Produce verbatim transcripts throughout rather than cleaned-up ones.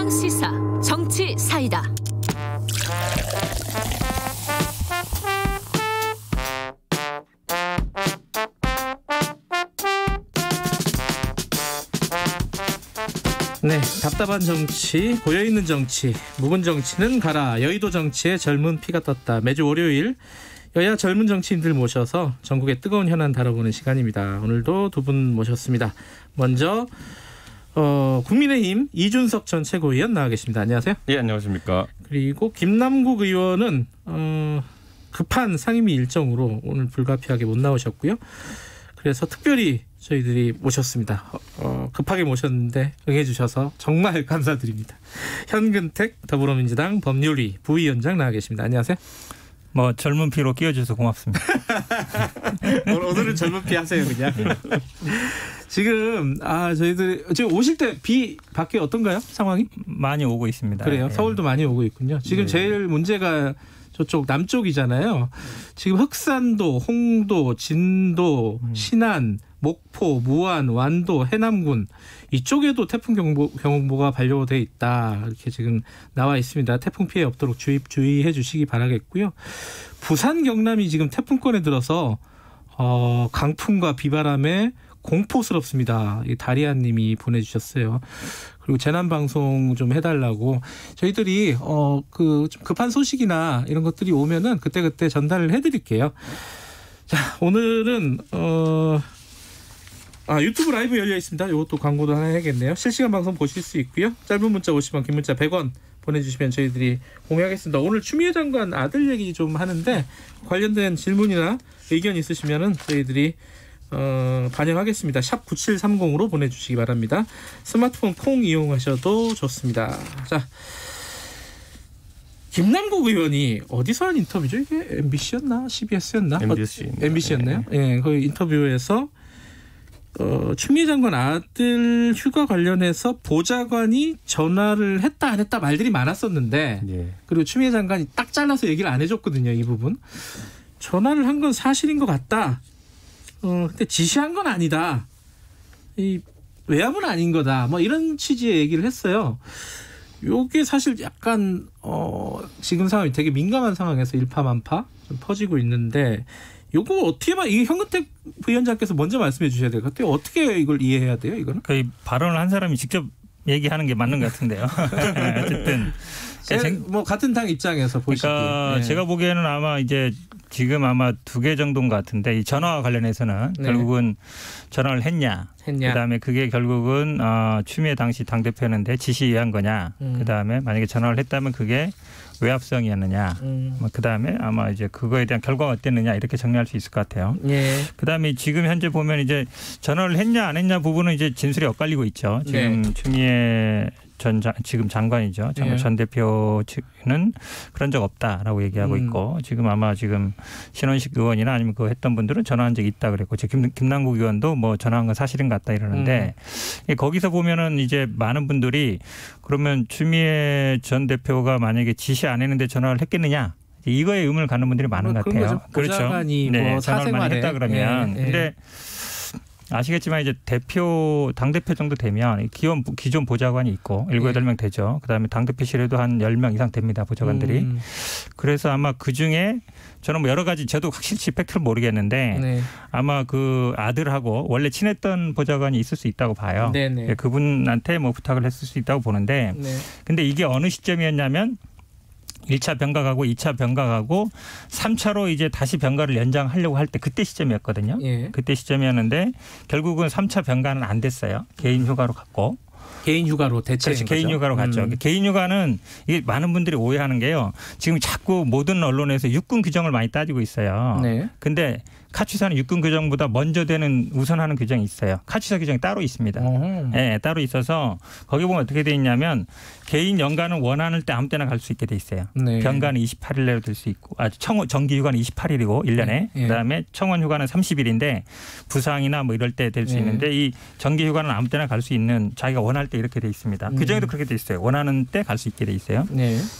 최강 시사 정치 사이다. 네, 답답한 정치, 고여있는 정치, 묵은 정치는 가라. 여의도 정치에 젊은 피가 떴다. 매주 월요일 여야 젊은 정치인들 모셔서 전국의 뜨거운 현안 다뤄보는 시간입니다. 오늘도 두 분 모셨습니다. 먼저 어, 국민의힘 이준석 전 최고위원 나와 계십니다. 안녕하세요. 예, 안녕하십니까. 그리고 김남국 의원은 어, 급한 상임위 일정으로 오늘 불가피하게 못 나오셨고요. 그래서 특별히 저희들이 모셨습니다. 어, 급하게 모셨는데 응해주셔서 정말 감사드립니다. 현근택 더불어민주당 법률위 부위원장 나와 계십니다. 안녕하세요. 뭐 젊은 피로 끼워줘서 고맙습니다. 오늘은 젊은 피 하세요 그냥. 지금 아 저희들 지금 오실 때 비 밖에 어떤가요? 상황이? 많이 오고 있습니다. 그래요. 예. 서울도 많이 오고 있군요. 지금 네. 제일 문제가 저쪽 남쪽이잖아요. 지금 흑산도, 홍도, 진도, 음. 신안, 목포, 무안, 완도, 해남군 이쪽에도 태풍 경보, 경보가 발효돼 있다. 이렇게 지금 나와 있습니다. 태풍 피해 없도록 주의, 주의해 주시기 바라겠고요. 부산, 경남이 지금 태풍권에 들어서 어, 강풍과 비바람에 공포스럽습니다. 이 다리아님이 보내주셨어요. 그리고 재난 방송 좀 해달라고 저희들이 어 그 좀 급한 소식이나 이런 것들이 오면은 그때 그때 전달을 해드릴게요. 자, 오늘은 어 아 유튜브 라이브 열려 있습니다. 이것도 광고도 하나 해야겠네요. 실시간 방송 보실 수 있고요. 짧은 문자 오십 원, 긴 문자 백 원 보내주시면 저희들이 공유하겠습니다. 오늘 추미애 장관 아들 얘기 좀 하는데 관련된 질문이나 의견 있으시면은 저희들이 어, 반영하겠습니다. 샵 구칠삼공으로 보내주시기 바랍니다. 스마트폰 콩 이용하셔도 좋습니다. 자, 김남국 의원이 어디서 한 인터뷰죠? 이게 엠비씨였나? 씨비에스였나? 엠비씨. 어, 엠비씨였나요? 예, 네. 네, 그 인터뷰에서 어, 추미애 장관 아들 휴가 관련해서 보좌관이 전화를 했다 안 했다 말들이 많았었는데 네. 그리고 추미애 장관이 딱 잘라서 얘기를 안 해줬거든요. 이 부분. 전화를 한 건 사실인 것 같다. 어, 근데 지시한 건 아니다. 이 외압은 아닌 거다. 뭐 이런 취지의 얘기를 했어요. 요게 사실 약간 어, 지금 상황이 되게 민감한 상황에서 일파만파 좀 퍼지고 있는데 요거 어떻게 봐? 이게 현근택 부위원장께서 먼저 말씀해 주셔야 될 것 같아요. 어떻게 이걸 이해해야 돼요, 이거는? 그 발언을 한 사람이 직접 얘기하는 게 맞는 것 같은데요. 어쨌든 제, 뭐 같은 당 입장에서 보시기에. 그러니까 네. 제가 보기에는 아마 이제 지금 아마 두 개 정도인 것 같은데 이 전화와 관련해서는 네. 결국은 전화를 했냐. 했냐. 그다음에 그게 결국은 어, 추미애 당시 당대표였는데 지시에 의한 거냐. 음. 그다음에 만약에 전화를 했다면 그게 외압성이었느냐. 음. 뭐 그다음에 아마 이제 그거에 대한 결과가 어땠느냐 이렇게 정리할 수 있을 것 같아요. 예. 그다음에 지금 현재 보면 이제 전화를 했냐 안 했냐 부분은 이제 진술이 엇갈리고 있죠. 지금 네. 추미애 전 장, 지금 장관이죠. 장관 예. 전 대표는 그런 적 없다라고 얘기하고 음. 있고 지금 아마 지금 신원식 의원이나 아니면 그 했던 분들은 전화한 적이 있다 그랬고 김, 김남국 의원도 뭐 전화한 건 사실인 것 같다 이러는데 음. 거기서 보면은 이제 많은 분들이 그러면 추미애 전 대표가 만약에 지시 안 했는데 전화를 했겠느냐 이거에 의문을 갖는 분들이 많은 뭐 것 같아요. 그렇죠. 네, 뭐 전화를 많이 했다 그러면 예. 예. 근데. 아시겠지만 이제 대표 당대표 정도 되면 기존 기존 보좌관이 있고 일곱 여덟 명 되죠. 그다음에 당대표실에도 한 열 명 이상 됩니다. 보좌관들이. 음. 그래서 아마 그중에 저는 뭐 여러 가지 저도 확실히 팩트를 모르겠는데 네. 아마 그 아들하고 원래 친했던 보좌관이 있을 수 있다고 봐요. 네네. 그분한테 뭐 부탁을 했을 수 있다고 보는데 네. 근데 이게 어느 시점이었냐면 일 차 병가하고 이 차 병가하고 삼 차로 이제 다시 병가를 연장하려고 할 때 그때 시점이었거든요. 예. 그때 시점이었는데 결국은 삼 차 병가는 안 됐어요. 개인 휴가로 갔고. 개인 휴가로 대체인 거죠. 개인 휴가로 갔죠. 음. 개인 휴가는 이게 많은 분들이 오해하는 게요. 지금 자꾸 모든 언론에서 육군 규정을 많이 따지고 있어요. 네. 근데 카취사는 육군 규정보다 먼저 되는 우선하는 규정이 있어요. 카취사 규정이 따로 있습니다. 예, 네, 따로 있어서 거기 보면 어떻게 돼 있냐면 개인 연가는 원하는 때 아무 때나 갈 수 있게 돼 있어요. 네. 병가는 이십팔 일 내로 될 수 있고 아, 청, 정기 휴가는 이십팔 일이고 일 년에 네. 그다음에 청원 휴가는 삼십 일인데 부상이나 뭐 이럴 때 될 수 네. 있는데 이 정기 휴가는 아무 때나 갈 수 있는 자기가 원할 때 이렇게 돼 있습니다. 음. 규정에도 그렇게 돼 있어요. 원하는 때 갈 수 있게 돼 있어요. 네.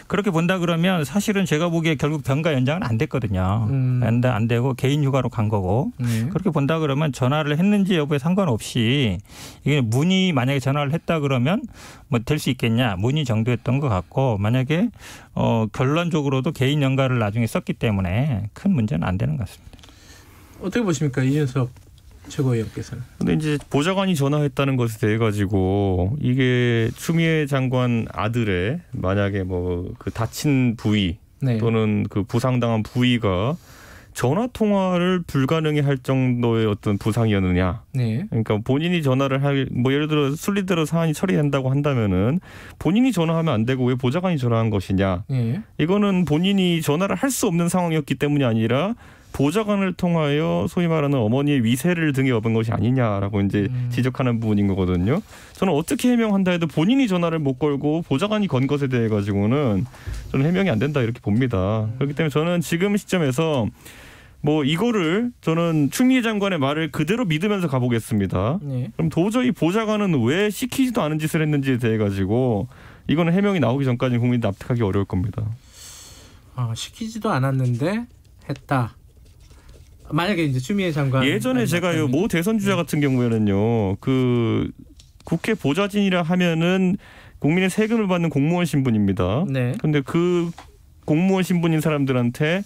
그렇게 본다 그러면 사실은 제가 보기에 결국 병가 연장은 안 됐거든요. 음. 안, 안 되고 개인 휴가로 간 거고 네. 그렇게 본다 그러면 전화를 했는지 여부에 상관없이 이게 문의 만약에 전화를 했다 그러면 뭐 될 수 있겠냐 문의 정도였던 것 같고 만약에 어, 결론적으로도 개인 연가를 나중에 썼기 때문에 큰 문제는 안 되는 것 같습니다. 어떻게 보십니까 이준석 최고위원께서는? 근데 이제 보좌관이 전화했다는 것에 대해 가지고 이게 추미애 장관 아들의 만약에 뭐 그 다친 부위 네. 또는 그 부상당한 부위가 전화 통화를 불가능히 할 정도의 어떤 부상이었느냐. 네. 그러니까 본인이 전화를 할 뭐 예를 들어 순리대로 사안이 처리된다고 한다면은 본인이 전화하면 안 되고 왜 보좌관이 전화한 것이냐. 네. 이거는 본인이 전화를 할 수 없는 상황이었기 때문이 아니라 보좌관을 통하여 소위 말하는 어머니의 위세를 등에 업은 것이 아니냐라고 이제 음. 지적하는 부분인 거거든요. 저는 어떻게 해명한다 해도 본인이 전화를 못 걸고 보좌관이 건 것에 대해 가지고는 저는 해명이 안 된다 이렇게 봅니다. 음. 그렇기 때문에 저는 지금 시점에서 뭐 이거를 저는 추미애 장관의 말을 그대로 믿으면서 가보겠습니다. 네. 그럼 도저히 보좌관은 왜 시키지도 않은 짓을 했는지에 대해 가지고 이거는 해명이 나오기 전까지는 국민이 납득하기 어려울 겁니다. 아, 시키지도 않았는데 했다. 만약에 이제 추미애 장관 예전에 제가요 모 대선 주자 같은 경우에는요 그 국회 보좌진이라 하면은 국민의 세금을 받는 공무원 신분입니다. 네. 그런데 그 공무원 신분인 사람들한테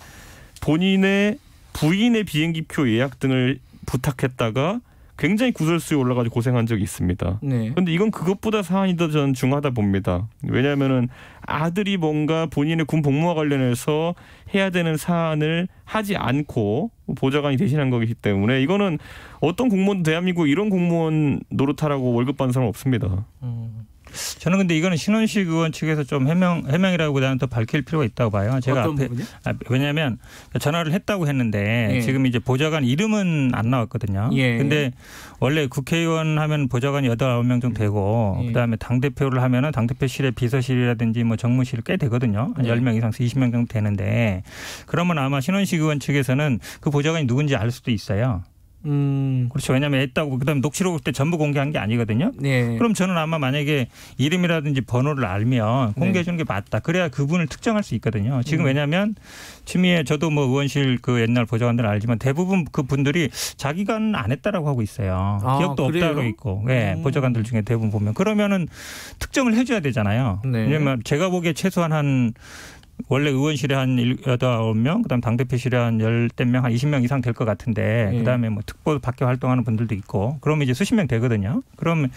본인의 부인의 비행기표 예약 등을 부탁했다가 굉장히 구설수에 올라가지고 고생한 적이 있습니다. 네. 그런데 이건 그것보다 사안이 더 저는 중하다 봅니다. 왜냐하면은 아들이 뭔가 본인의 군 복무와 관련해서 해야 되는 사안을 하지 않고 보좌관이 대신한 거기 때문에 이거는 어떤 공무원도 대한민국 이런 공무원 노릇하라고 월급 받는 사람 없습니다. 음. 저는 근데 이거는 신원식 의원 측에서 좀 해명, 해명이라기보다는 더 밝힐 필요가 있다고 봐요. 제가 어떤 앞에, 부분이요? 아, 왜냐하면 전화를 했다고 했는데 예. 지금 이제 보좌관 이름은 안 나왔거든요. 예. 근데 원래 국회의원 하면 보좌관이 여덟, 아홉 명 정도 되고 예. 그다음에 당대표를 하면은 당대표실에 비서실이라든지 뭐 정무실 꽤 되거든요. 한 예. 열 명 이상 이십 명 정도 되는데 그러면 아마 신원식 의원 측에서는 그 보좌관이 누군지 알 수도 있어요. 음. 그렇죠. 왜냐하면 했다고 그다음에 녹취록 때 전부 공개한 게 아니거든요. 네. 그럼 저는 아마 만약에 이름이라든지 번호를 알면 공개해 주는 게 맞다. 그래야 그분을 특정할 수 있거든요. 지금 음. 왜냐하면 추미애 저도 뭐 의원실 그 옛날 보좌관들 알지만 대부분 그 분들이 자기가는 안 했다라고 하고 있어요. 아, 기억도 그래요? 없다고 있고. 네. 음. 보좌관들 중에 대부분 보면 그러면은 특정을 해줘야 되잖아요. 네. 왜냐하면 제가 보기에 최소한 한 원래 의원실에 한 여덟, 아홉 명, 그다음 당대표실에 한 열댓 명, 한 이십 명 이상 될 것 같은데, 예. 그다음에 뭐 특보 밖에 활동하는 분들도 있고, 그러면 이제 수십 명 되거든요. 그럼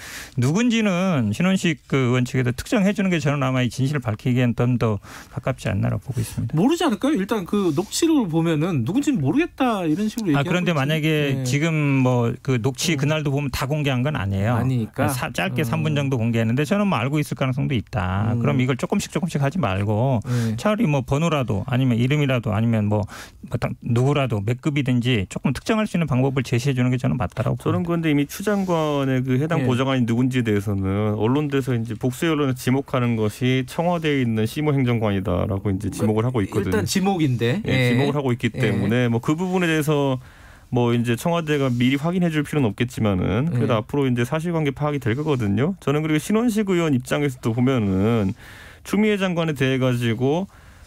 누군지는 신원식 그 의원 측에서 특정해 주는 게 저는 아마 이 진실을 밝히기엔 좀 더 가깝지 않나라고 보고 있습니다. 모르지 않을까요? 일단 그 녹취록을 보면은 누군지는 모르겠다 이런 식으로 얘기하고. 아, 그런데 만약에 네. 지금 뭐 그 녹취 그날도 보면 다 공개한 건 아니에요. 아니니까. 사, 짧게 음. 삼 분 정도 공개했는데 저는 뭐 알고 있을 가능성도 있다. 음. 그럼 이걸 조금씩 조금씩 하지 말고 네. 차라리 뭐 번호라도 아니면 이름이라도 아니면 뭐 누구라도 몇 급이든지 조금 특정할 수 있는 방법을 제시해 주는 게 저는 맞다라고 봅니다. 저는 그런데 이미 추 장관의 그 해당 네. 보좌관이 누군지에 대해서는 언론에서 이제 복수 언론에 지목하는 것이 청와대에 있는 시모 행정관이다라고 이제 지목을 하고 있거든요. 일단 지목인데 네, 지목을 하고 있기 때문에 뭐 그 부분에 대해서 뭐 이제 청와대가 미리 확인해 줄 필요는 없겠지만은 그래도 네. 앞으로 이제 사실관계 파악이 될 거거든요. 저는 그리고 신원식 의원 입장에서도 보면은 추미애 장관에 대해 가지고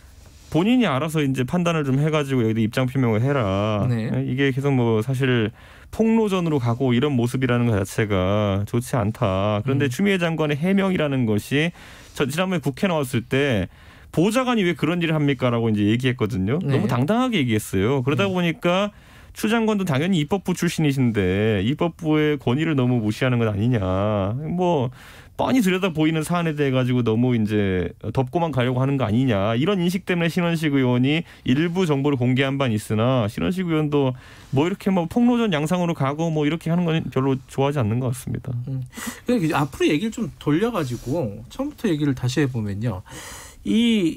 본인이 알아서 이제 판단을 좀 해가지고 여기다 입장 표명을 해라. 네. 이게 계속 뭐 사실 폭로전으로 가고 이런 모습이라는 것 자체가 좋지 않다. 그런데 음. 추미애 장관의 해명이라는 것이 저 지난번에 국회 나왔을 때 보좌관이 왜 그런 일을 합니까라고 이제 얘기했거든요. 네. 너무 당당하게 얘기했어요. 그러다 네. 보니까 추 장관도 당연히 입법부 출신이신데 입법부의 권위를 너무 무시하는 건 아니냐. 뭐 뻔히 들여다 보이는 사안에 대해 가지고 너무 이제 덮고만 가려고 하는 거 아니냐. 이런 인식 때문에 신원식 의원이 일부 정보를 공개한 바는 있으나 신원식 의원도 뭐 이렇게 뭐 폭로전 양상으로 가고 뭐 이렇게 하는 건 별로 좋아하지 않는 것 같습니다. 음. 앞으로 얘기를 좀 돌려가지고 처음부터 얘기를 다시 해보면요. 이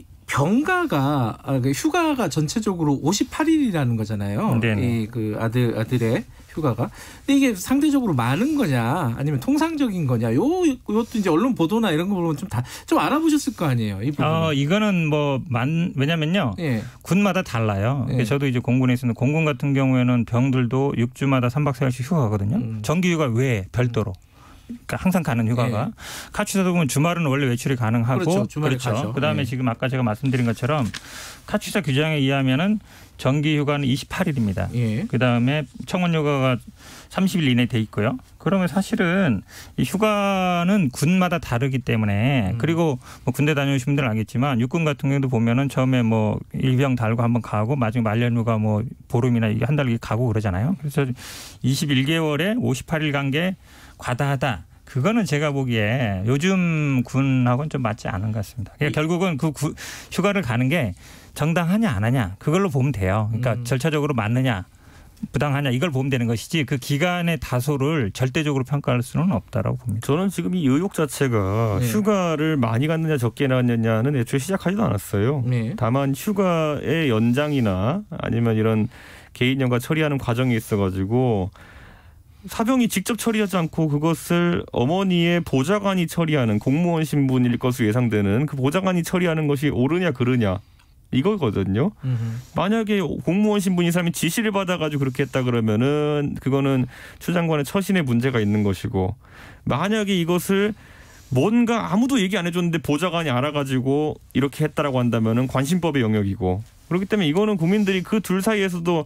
병가가 휴가가 전체적으로 오십팔 일이라는 거잖아요. 네네. 이 그 아들 아들의 휴가가. 근데 이게 상대적으로 많은 거냐, 아니면 통상적인 거냐, 요 요것도 이제 언론 보도나 이런 거 보면 좀 다 좀 알아보셨을 거 아니에요. 이 부분. 어, 이거는 뭐 만 왜냐면요. 예. 군마다 달라요. 예. 저도 이제 공군에 있었는데 공군 같은 경우에는 병들도 육 주마다 삼 박 사 일씩 휴가거든요. 음. 정기휴가 외에 별도로. 그러니까 항상 가는 휴가가 네. 카츠사 보면 주말은 원래 외출이 가능하고 그렇죠. 주말에 그렇죠. 가죠. 그다음에 네. 지금 아까 제가 말씀드린 것처럼 카츠사 규정에 의하면은 정기 휴가는 이십팔 일입니다. 예. 그다음에 청원 휴가가 삼십 일 이내에 돼 있고요. 그러면 사실은 이 휴가는 군마다 다르기 때문에 음. 그리고 뭐 군대 다녀오신 분들은 알겠지만 육군 같은 경우도 보면은 처음에 뭐 일병 달고 한번 가고 마지막 말년휴가 뭐 보름이나 한 달 가고 그러잖아요. 그래서 이십일 개월에 오십팔 일 간 게 과다하다. 그거는 제가 보기에 요즘 군하고는 좀 맞지 않은 것 같습니다. 그러니까 결국은 그 구, 휴가를 가는 게 정당하냐 안 하냐 그걸로 보면 돼요. 그러니까 음. 절차적으로 맞느냐 부당하냐 이걸 보면 되는 것이지 그 기간의 다소를 절대적으로 평가할 수는 없다라고 봅니다. 저는 지금 이 의혹 자체가 네. 휴가를 많이 갔느냐 적게 갔느냐는 애초에 시작하지도 않았어요. 네. 다만 휴가의 연장이나 아니면 이런 개인 연가 처리하는 과정이 있어가지고 사병이 직접 처리하지 않고 그것을 어머니의 보좌관이 처리하는 공무원 신분일 것으로 예상되는 그 보좌관이 처리하는 것이 옳으냐 그르냐 이거거든요. 음흠. 만약에 공무원 신분인 사람이 지시를 받아가지고 그렇게 했다 그러면은 그거는 추 장관의 처신에 문제가 있는 것이고 만약에 이것을 뭔가 아무도 얘기 안 해줬는데 보좌관이 알아가지고 이렇게 했다라고 한다면은 관심법의 영역이고 그렇기 때문에 이거는 국민들이 그 둘 사이에서도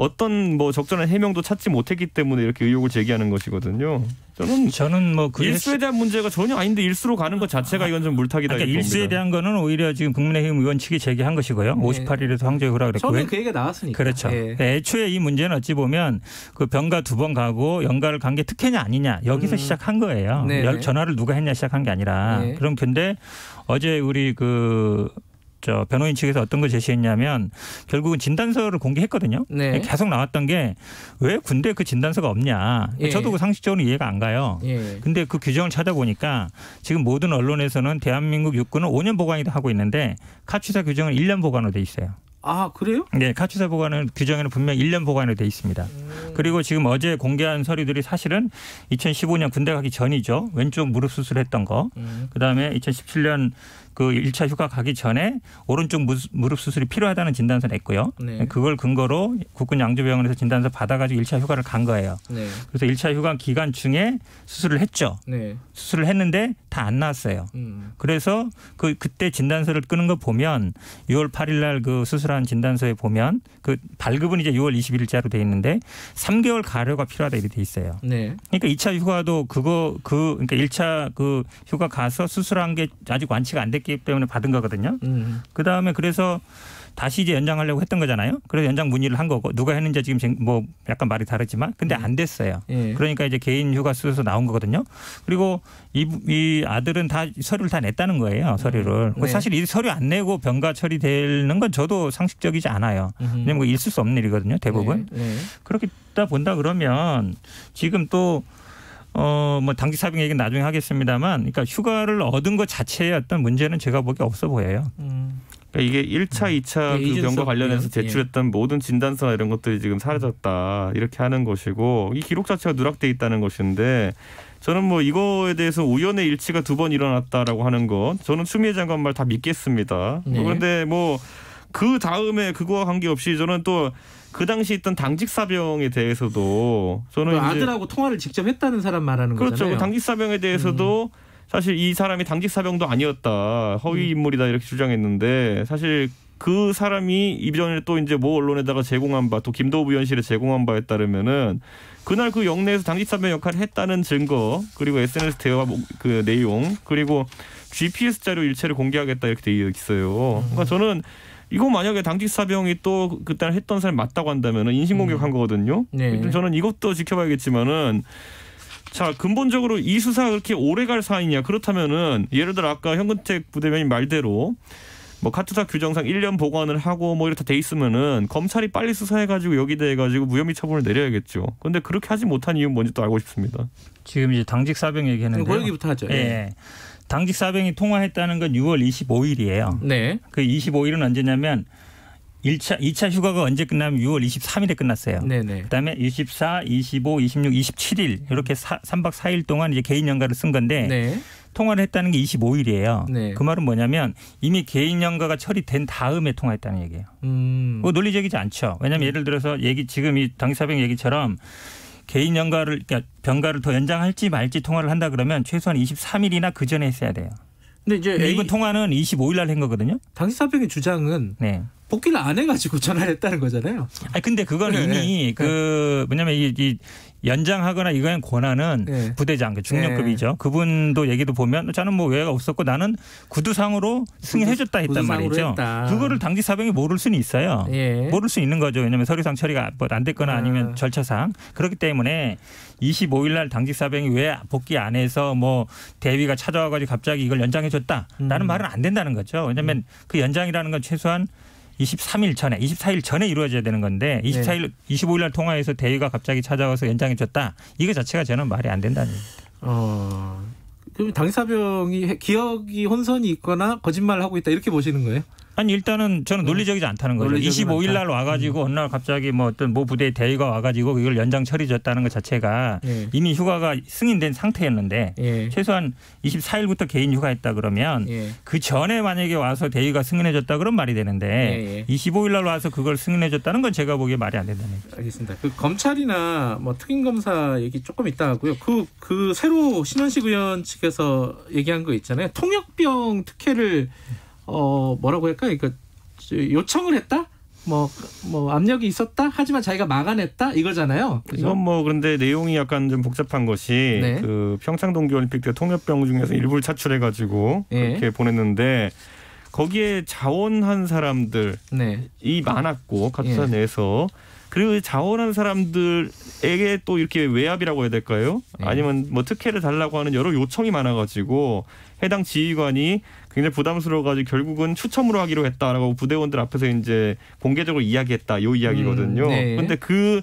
어떤 뭐 적절한 해명도 찾지 못했기 때문에 이렇게 의혹을 제기하는 것이거든요. 저는 저는 뭐 그 일수에 대한 문제가 전혀 아닌데 일수로 가는 것 자체가 이건 좀 물타기다. 그러니까 일수에 대한 거는 오히려 지금 국민의힘 의원 측이 제기한 것이고요. 네. 오십팔 일에서 황제휴가라 그랬고. 처음에 그 얘기가 나왔으니까. 그렇죠. 네. 애초에 이 문제는 어찌 보면 그 병가 두 번 가고 연가를 간 게 특혜냐 아니냐 여기서 음. 시작한 거예요. 네네. 전화를 누가 했냐 시작한 게 아니라. 네. 그럼 근데 어제 우리 그 저 변호인 측에서 어떤 걸 제시했냐면 결국은 진단서를 공개했거든요. 네. 계속 나왔던 게 왜 군대 그 진단서가 없냐. 예. 저도 그 상식적으로 이해가 안 가요. 예. 근데 그 규정을 찾아보니까 지금 모든 언론에서는 대한민국 육군은 오 년 보관이다 하고 있는데 카츠사 규정은 일 년 보관으로 돼 있어요. 아 그래요? 네. 카츠사 보관은 규정에는 분명히 일 년 보관으로 돼 있습니다. 음. 그리고 지금 어제 공개한 서류들이 사실은 이천십오 년 군대 가기 전이죠. 왼쪽 무릎 수술했던 거. 음. 그다음에 이천십칠 년 그 일 차 휴가 가기 전에 오른쪽 무릎 수술이 필요하다는 진단서 냈고요. 네. 그걸 근거로 국군 양조병원에서 진단서 받아가지고 일 차 휴가를 간 거예요. 네. 그래서 일 차 휴가 기간 중에 수술을 했죠. 네. 수술을 했는데 다 안 나왔어요. 음. 그래서 그 그때 진단서를 끄는 거 보면 유월 팔일 날 그 수술한 진단서에 보면 그 발급은 이제 유월 이십일자로 돼 있는데 삼 개월 가료가 필요하다 이렇게 돼 있어요. 네. 그러니까 이 차 휴가도 그거 그 그러니까 일 차 그 휴가 가서 수술한 게 아직 완치가 안 됐기 때문에 받은 거거든요. 음. 그다음에 그래서 다시 이제 연장하려고 했던 거잖아요. 그래서 연장 문의를 한 거고 누가 했는지 지금 뭐 약간 말이 다르지만 근데 안 됐어요. 예. 그러니까 이제 개인 휴가 쓰여서 나온 거거든요. 그리고 이, 이 아들은 다 서류를 다 냈다는 거예요. 서류를. 네. 사실 이 서류 안 내고 병가 처리되는 건 저도 상식적이지 않아요. 음흠. 왜냐면 있을 수 없는 일이거든요. 대부분. 네. 네. 그렇게 다 본다 그러면 지금 또 어, 뭐 당직 사병 얘기는 나중에 하겠습니다만, 그러니까 휴가를 얻은 것 자체의 어떤 문제는 제가 보기에 없어 보여요. 음. 그러니까 이게 일 차, 이 차 예, 그 병과 관련해서 제출했던 예. 모든 진단서나 이런 것들이 지금 사라졌다 이렇게 하는 것이고 이 기록 자체가 누락돼 있다는 것인데 저는 뭐 이거에 대해서 우연의 일치가 두 번 일어났다라고 하는 것 저는 추미애 장관 말 다 믿겠습니다. 네. 그런데 뭐 그 다음에 그거와 관계없이 저는 또 그 당시 있던 당직 사병에 대해서도 저는 아들하고 통화를 직접 했다는 사람 말하는 그렇죠. 거잖아요. 그렇죠. 당직 사병에 대해서도 음. 사실 이 사람이 당직 사병도 아니었다. 허위 인물이다 이렇게 주장했는데 사실 그 사람이 이전에 또 이제 모 언론에다가 제공한 바 또 김도우 부위원실에 제공한 바에 따르면은 그날 그 영내에서 당직 사병 역할을 했다는 증거 그리고 에스엔에스 대화 그 내용 그리고 지피에스 자료 일체를 공개하겠다 이렇게 돼 있어요. 그러니까 저는 이거 만약에 당직 사병이 또 그때 했던 사람이 맞다고 한다면 인신공격한 거거든요. 네. 저는 이것도 지켜봐야겠지만은 자 근본적으로 이 수사가 그렇게 오래 갈 사안이냐 그렇다면은 예를 들어 아까 현근택 부대변인 말대로 뭐 카투사 규정상 일 년 보관을 하고 뭐 이렇게 다 돼 있으면은 검찰이 빨리 수사해가지고 여기다 해가지고 무혐의 처분을 내려야겠죠. 그런데 그렇게 하지 못한 이유는 뭔지 또 알고 싶습니다. 지금 이제 당직 사병 얘기했는데요. 그 얘기부터 하죠. 예. 예. 당직 사병이 통화했다는 건 유월 이십오일이에요. 네. 그 이십오일은 언제냐면 일 차, 이 차 휴가가 언제 끝나면 유월 이십삼일에 끝났어요. 네네. 그다음에 이십사, 이십오, 이십육, 이십칠일 이렇게 삼 박 사 일 동안 이제 개인 연가를 쓴 건데 네. 통화를 했다는 게 이십오일이에요. 네. 그 말은 뭐냐면 이미 개인 연가가 처리된 다음에 통화했다는 얘기예요. 음. 그거 논리적이지 않죠. 왜냐하면 음. 예를 들어서 얘기 지금 이 당직 사병 얘기처럼 개인 연가를 그러니까 병가를 더 연장할지 말지 통화를 한다 그러면 최소한 이십삼 일이나 그 전에 했어야 돼요. 근데 이제 근데 이번 통화는 이십오 일 날 한 거거든요. 당시사병의 주장은 네. 복귀를 안 해가지고 전화를 했다는 거잖아요. 아니 근데 그건 네, 이미 네. 그 뭐냐면 이, 이 연장하거나 이거의 권한은 네. 부대장, 중령급이죠. 네. 그분도 얘기도 보면 저는 뭐 외가 없었고 나는 구두상으로 승인해줬다 했단 말이죠. 했다. 그거를 당직 사병이 모를 수는 있어요. 예. 모를 수 있는 거죠. 왜냐하면 서류상 처리가 안 됐거나 아니면 아. 절차상. 그렇기 때문에 이십오 일 날 당직 사병이 왜 복귀 안 해서 뭐 대위가 찾아와가지고 갑자기 이걸 연장해줬다. 라는 음. 말은 안 된다는 거죠. 왜냐하면 음. 그 연장이라는 건 최소한 이십삼 일 전에, 이십사 일 전에 이루어져야 되는 건데 이십사 일, 네. 이십오 일 날 통화해서 대위가 갑자기 찾아와서 연장해 줬다. 이거 자체가 저는 말이 안 된다는 얘기입니다. 어, 그럼 당사병이 기억이 혼선이 있거나 거짓말을 하고 있다 이렇게 보시는 거예요? 아니 일단은 저는 논리적이지 않다는 거죠. 이십오 일 날 와가지고 음. 어느 날 갑자기 뭐 어떤 모 부대의 대위가 와가지고 이걸 연장 처리줬다는 것 자체가 예. 이미 휴가가 승인된 상태였는데 예. 최소한 이십사 일부터 개인 휴가했다 그러면 예. 그 전에 만약에 와서 대위가 승인해줬다 그런 말이 되는데 예예. 이십오 일 날 와서 그걸 승인해줬다는 건 제가 보기에 말이 안 된다는 얘기죠. 알겠습니다. 그 검찰이나 뭐 특임검사 얘기 조금 있다 하고요. 그, 그 새로 신원식 의원 측에서 얘기한 거 있잖아요. 통역병 특혜를 어 뭐라고 할까? 그러니까 요청을 했다? 뭐, 뭐 압력이 있었다? 하지만 자기가 막아냈다? 이거잖아요. 그죠? 이건 뭐 그런데 내용이 약간 좀 복잡한 것이 네. 그 평창 동계올림픽 때 통역병 중에서 일부를 차출해가지고 네. 그렇게 보냈는데 거기에 자원한 사람들이 네. 많았고 카투사 네. 내에서 그리고 자원한 사람들에게 또 이렇게 외압이라고 해야 될까요? 네. 아니면 뭐 특혜를 달라고 하는 여러 요청이 많아가지고 해당 지휘관이 굉장히 부담스러워가지고 결국은 추첨으로 하기로 했다라고 부대원들 앞에서 이제 공개적으로 이야기했다. 이 이야기거든요. 그런데 음, 네. 그,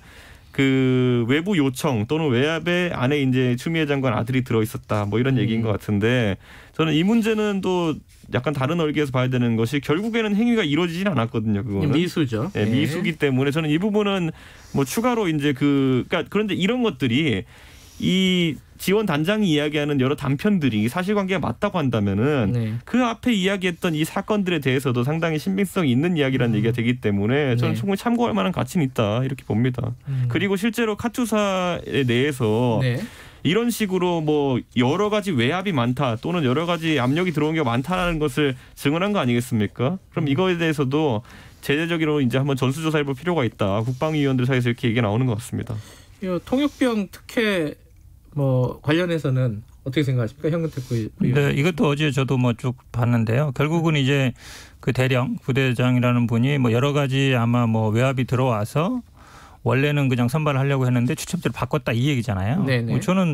그 외부 요청 또는 외압의 안에 이제 추미애 장관 아들이 들어있었다. 뭐 이런 음. 얘기인 것 같은데 저는 이 문제는 또 약간 다른 얼개에서 봐야 되는 것이 결국에는 행위가 이루어지진 않았거든요. 그거는 미수죠. 네, 미수기 때문에 저는 이 부분은 뭐 추가로 이제 그 그러니까 그런데 이런 것들이 이 지원 단장이 이야기하는 여러 단편들이 사실관계가 맞다고 한다면은 네. 그 앞에 이야기했던 이 사건들에 대해서도 상당히 신빙성이 있는 이야기라는 음. 얘기가 되기 때문에 저는 네. 충분히 참고할 만한 가치는 있다 이렇게 봅니다. 음. 그리고 실제로 카투사에 대해서 네. 이런 식으로 뭐 여러 가지 외압이 많다 또는 여러 가지 압력이 들어온 게 많다는 것을 증언한 거 아니겠습니까? 그럼 음. 이거에 대해서도 제재적으로 이제 한번 전수조사해볼 필요가 있다. 국방위원들 사이에서 이렇게 얘기가 나오는 것 같습니다. 통역병 특혜 뭐 관련해서는 어떻게 생각하십니까, 현근택 의원? 네, 이것도 어제 저도 뭐 쭉 봤는데요. 결국은 이제 그 대령 부대장이라는 분이 뭐 여러 가지 아마 뭐 외압이 들어와서 원래는 그냥 선발을 하려고 했는데 추첨제를 바꿨다 이 얘기잖아요. 네네. 저는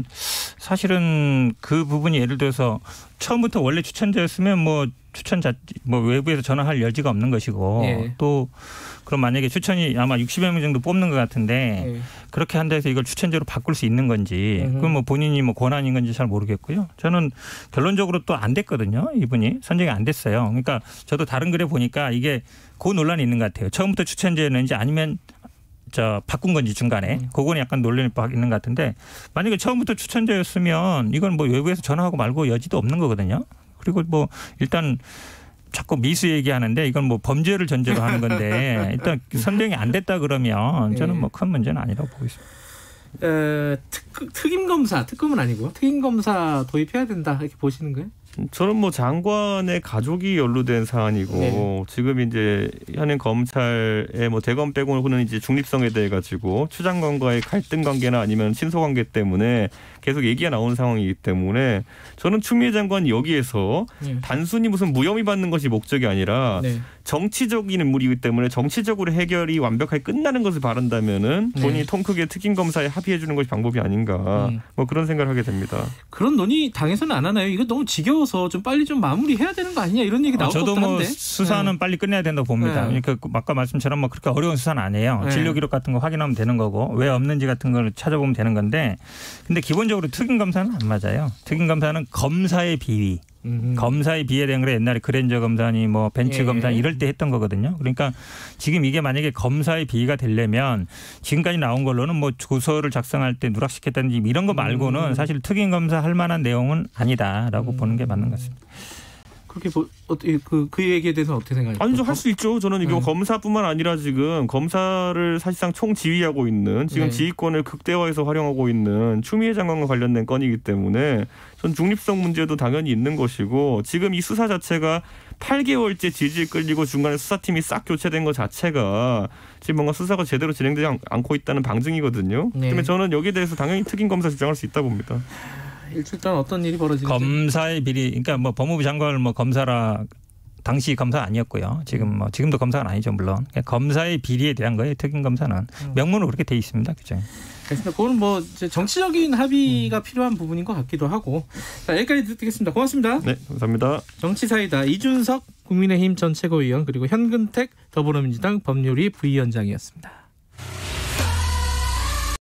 사실은 그 부분이 예를 들어서 처음부터 원래 추천자였으면 뭐 추천자 뭐 외부에서 전화할 여지가 없는 것이고 네. 또 그럼 만약에 추천이 아마 육십여 명 정도 뽑는 것 같은데 네. 그렇게 한다 해서 이걸 추천제로 바꿀 수 있는 건지 음. 그건 뭐 본인이 뭐 권한인 건지 잘 모르겠고요. 저는 결론적으로 또 안 됐거든요. 이분이 선정이 안 됐어요. 그러니까 저도 다른 글에 보니까 이게 그 논란이 있는 것 같아요. 처음부터 추천제였는지 아니면 저 바꾼 건지 중간에 음. 그거는 약간 논란이 있는 것 같은데 만약에 처음부터 추천제였으면 이건 뭐 외부에서 전화하고 말고 여지도 없는 거거든요. 그리고 뭐 일단 자꾸 미수 얘기하는데 이건 뭐 범죄를 전제로 하는 건데 일단 선정이 안 됐다 그러면 저는 뭐 큰 문제는 아니라고 보고 있습니다. 에, 특, 특임검사, 특검은 아니고 특임검사 도입해야 된다 이렇게 보시는 거예요? 저는 뭐 장관의 가족이 연루된 사안이고 네. 지금 이제 현행 검찰의 뭐 대검 빼고는 이제 중립성에 대해 가지고 추 장관과의 갈등 관계나 아니면 친소 관계 때문에 계속 얘기가 나오는 상황이기 때문에 저는 추미애 장관이 여기에서 네. 단순히 무슨 무혐의 받는 것이 목적이 아니라 네. 정치적인 인물이기 때문에 정치적으로 해결이 완벽하게 끝나는 것을 바란다면은 네. 본인이 통 크게 특임 검사에 합의해 주는 것이 방법이 아닌가 네. 뭐 그런 생각을 하게 됩니다. 그런 논의 당에서는 안 하나요? 이거 너무 지겨워서 좀 빨리 좀 마무리해야 되는 거 아니냐 이런 얘기 나올 것 같은데. 저도 뭐 수사는 네. 빨리 끝내야 된다고 봅니다. 네. 그러니까 아까 말씀처럼 뭐 그렇게 어려운 수사는 아니에요. 네. 진료 기록 같은 거 확인하면 되는 거고 왜 없는지 같은 걸 찾아보면 되는 건데 근데 기본적으로 특임 검사는 안 맞아요. 특임 검사는 검사의 비위. 음흠. 검사에 비례된 걸 옛날에 그랜저 검사니 뭐 벤츠 예. 검사 이럴 때 했던 거거든요. 그러니까 지금 이게 만약에 검사의 비위가 되려면 지금까지 나온 걸로는 뭐 조서를 작성할 때 누락시켰다든지 이런 거 말고는 음. 사실 특임 검사 할 만한 내용은 아니다라고 음. 보는 게 맞는 것 같습니다. 그렇게 뭐, 어떻게 그, 그 얘기에 대해서는 어떻게 생각하세요? 아니죠, 할 수 있죠. 저는 이거 네. 검사뿐만 아니라 지금 검사를 사실상 총지휘하고 있는 지금 네. 지휘권을 극대화해서 활용하고 있는 추미애 장관과 관련된 건이기 때문에 전 중립성 문제도 당연히 있는 것이고 지금 이 수사 자체가 팔 개월째 질질 끌리고 중간에 수사팀이 싹 교체된 것 자체가 지금 뭔가 수사가 제대로 진행되지 않고 있다는 방증이거든요. 네. 그러면 저는 여기에 대해서 당연히 특임 검사 주장할 수 있다 봅니다. 일주일 동안 어떤 일이 벌어지는지. 검사의 비리, 그러니까 뭐 법무부 장관을 뭐 검사라 당시 검사 아니었고요. 지금 뭐 지금도 검사는 아니죠, 물론. 그러니까 검사의 비리에 대한 거예요. 특임 검사는 명문으로 그렇게 돼 있습니다, 규정에. 그렇습니다. 그건 뭐 정치적인 합의가 음. 필요한 부분인 것 같기도 하고. 자, 여기까지 듣겠습니다. 고맙습니다. 네, 감사합니다. 정치사이다 이준석 국민의힘 전 최고위원 그리고 현근택 더불어민주당 법률위 부위원장이었습니다.